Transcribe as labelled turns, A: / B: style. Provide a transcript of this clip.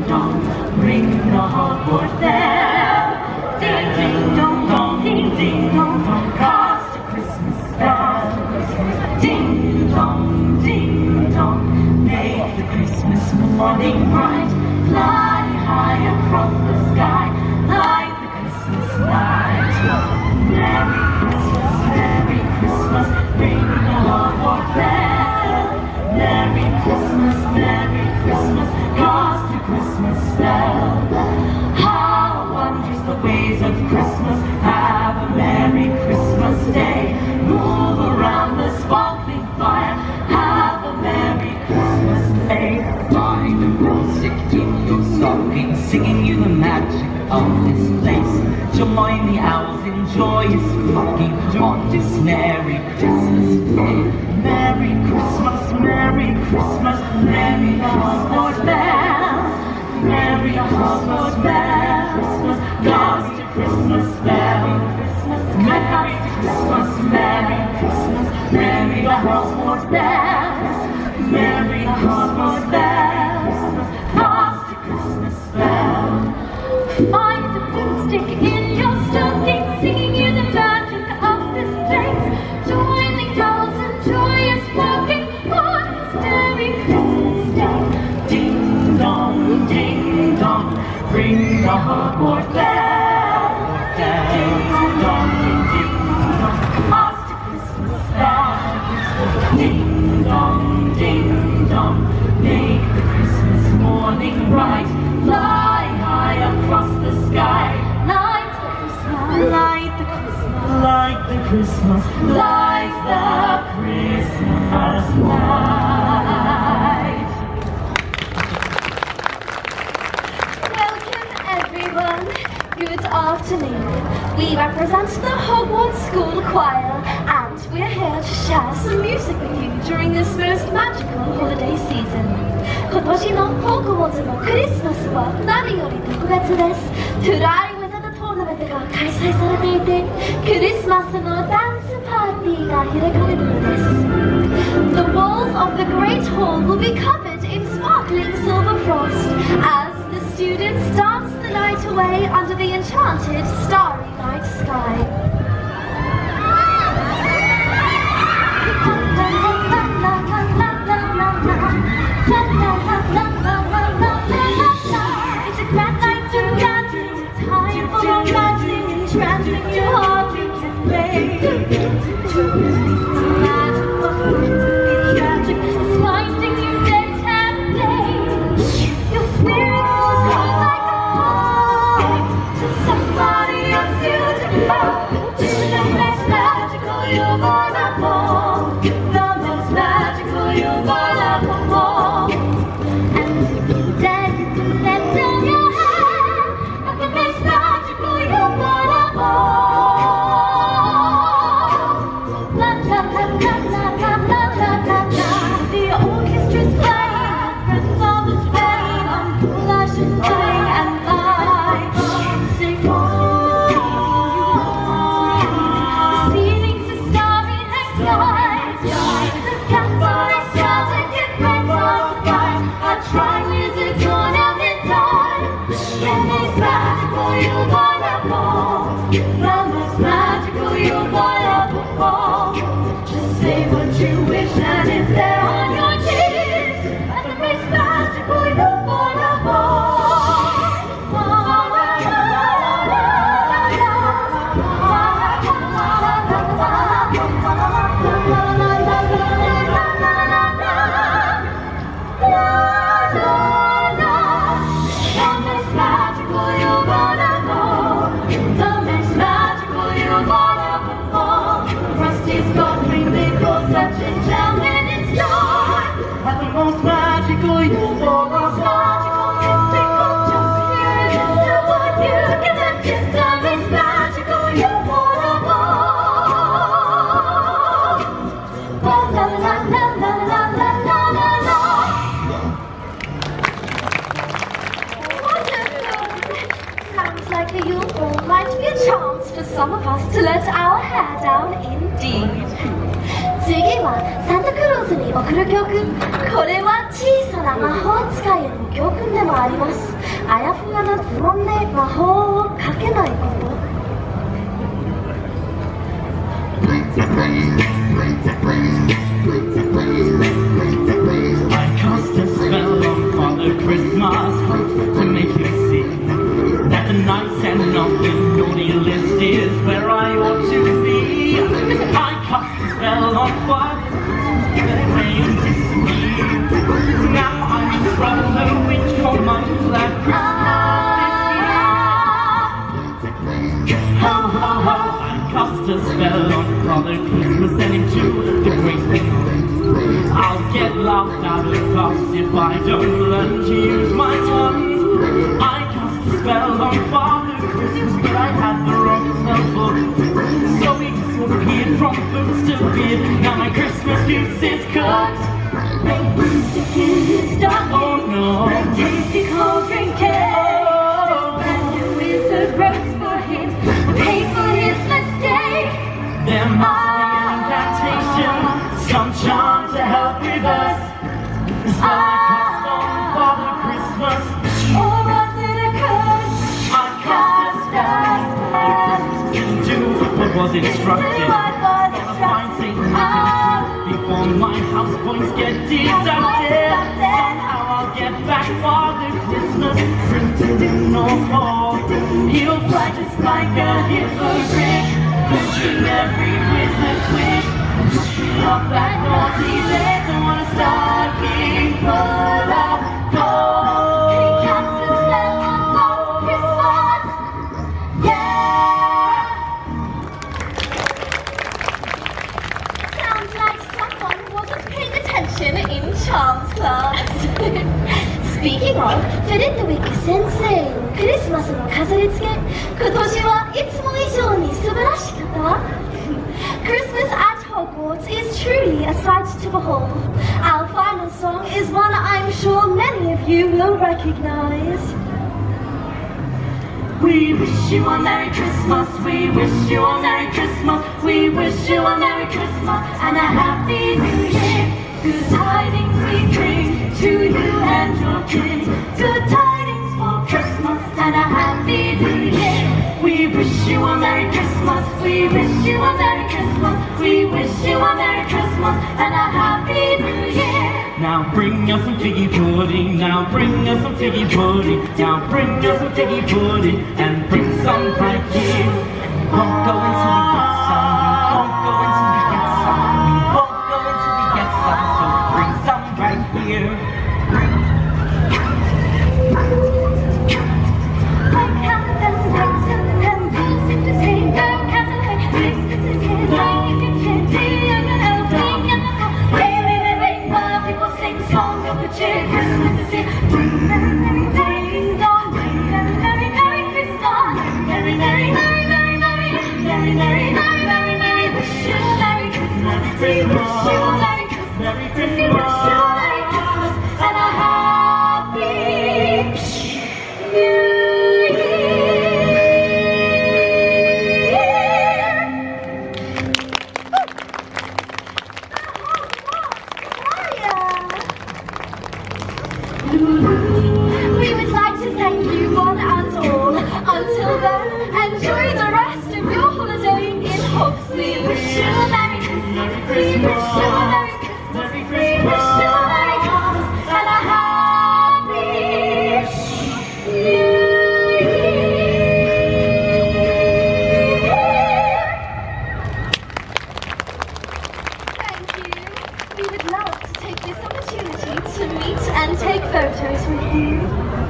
A: dong, ring the Hogwarts bell. Ding ding dong dong, ding ding dong dong, cast a Christmas spell. Ding dong, ding dong, make the Christmas morning bright. Fly high across the sky, like the Christmas night. Merry Christmas, ring the Hogwarts bell. Merry Christmas, cast a Christmas spell. How wondrous the ways of Christmas, have a Merry Christmas day. Move around the sparkling fire, have a Merry Christmas day.
B: Find a broomstick in your stocking, singing you the magic of this place. Join the owls in joyous flocking on this Merry Christmas day.
A: Merry Christmas, Merry Christmas, Merry Hogwarts bells. Merry Hogwarts bells, cast a Christmas spell. Merry Christmas, Merry Christmas, Merry Hogwarts bells. Merry Hogwarts bells, cast a Christmas spell. Find the broomstick in your stocking, singing you the magic of this place. Join the owls in joyous flocking on this Merry Christmas day. Ding dong, ring the Hogwarts bell. Ding dong, cast a Christmas spell. Ding dong, make the Christmas morning bright. Fly high across the sky, light the Christmas, light the Christmas, light the Christmas, light the Christmas light.
C: Welcome everyone. Good afternoon. We represent the Hogwarts School Choir, and we're here to share some music with you during this most magical holiday season. 今年のホグワーツのクリスマスは何より特別です。トライウェザートーナメントが開催されていて、クリスマスのダンスパーティーが開かれるのです。The walls of the Great Hall will be covered in sparkling silver frost as the students dance the night away under the enchanted starry night sky. It's a grand night to dancing, time for romancing, entrancing your heart into play. Magical, enchanting, it's finding you day and day. Your spirit goes high like a hawk to somebody else you love. To the most magical you're gonna fall, the most magical you're gonna perform. And if you dare, you can let down your hair, like the most magical you're gonna fall. La la la la la la la la la la. The orchestra's playing, the friends of the train, on flashes play and light. Sing the ceilings are starry night skies. The campfire is traveling in friends on the fire. Our tri-wizards on out in time. The most magical you're gonna fall, the most magical you're gonna perform. Just say what you wish and it's there on your knees. And the most magical you're gonna fall. Such enchantment in store, and the most magical you'll ever magical, mystical, just here it is to what you can and just the most magical you'll ever la la la la la la la la la. Wonderful! Sounds like a Yule Ball might be a chance for some of us to let our hair down indeed. 次はサンタクロースに送る曲。これは小さなな魔法使いへの教訓でもあります。あやふやな呪文で魔法をかけないこと。
B: I cast a spell on Father Christmas to make you see that the nice end of the naughty list is where I ought to be. I cast a spell on Father Christmas to deceive. Now I'm in trouble with your mind that Christmas this year. Ho ho ho! I cast a spell on Father Christmas and into the great big room. I'll get laughed out of class if I don't learn to use my tongue. I cast a spell on Father Christmas, but I had the wrong spell book. So he disappeared from boots to beard. Now my Christmas goose is cooked.
A: Stick in his stocking.
B: Oh no.
A: A tasty cold drink cake. The wizard wrote for him to pay for his mistake.
B: There must be an incantation, some charm to help with us. The spell I cast on Father Christmas.
A: Or was it a curse?
B: I cast a spell. Do what was instructed. Find Saint Nicholas before my house points get deducted. Somehow I'll get back Father Christmas, printed no more. He'll fly just like a hippogriff, pushing every wizard's wish. Pushing off that naughty list. I wanna start being full of gold.
A: He cast a spell on Father Christmas. Yeah!
C: Sounds like someone wasn't paying attention in charms class. Speaking of, フェレットウィック先生、クリスマスの飾り付け、今年はいつも以上に素晴らしかった。Christmas at Hogwarts is truly a sight to behold. Our final song is one I'm sure many of you will recognize.
B: We wish you a Merry Christmas, we wish you a Merry Christmas, we wish you a Merry Christmas and a Happy New Year. Good tidings we bring to you and your kin. Good tidings for Christmas and a Happy New Year. We wish you a Merry Christmas, we wish you a Merry Christmas, we wish you a Merry Christmas and a Happy New Year. Now bring us some figgy pudding, now bring us some figgy pudding, now bring us some figgy pudding and bring some right here. Won't go until we get some, won't go until we get some, won't go until we get some, so bring some right here.
A: Christmas is here. Merry, merry, merry, dong. Merry, merry, merry, merry Christmas. Merry, merry, merry, merry, merry, merry, merry, merry, merry, merry. Wish you a Merry Christmas. We wish you a Merry Christmas. We wish you a Merry Christmas and a Happy New Year.
C: We would like to thank you one and all. Until then, enjoy the rest of your holiday in hopes. We wish you a Merry Christmas. We wish you a Merry Christmas. We wish you a Merry Christmas and a Happy New Year. Thank you. We would love to take this opportunity to meet and take photos with you.